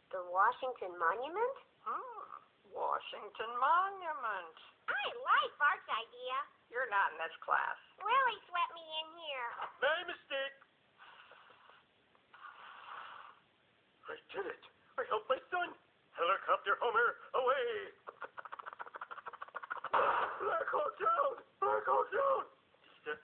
The Washington Monument? Washington Monument. I like Bart's idea. You're not in this class. Willie swept me in here. My mistake.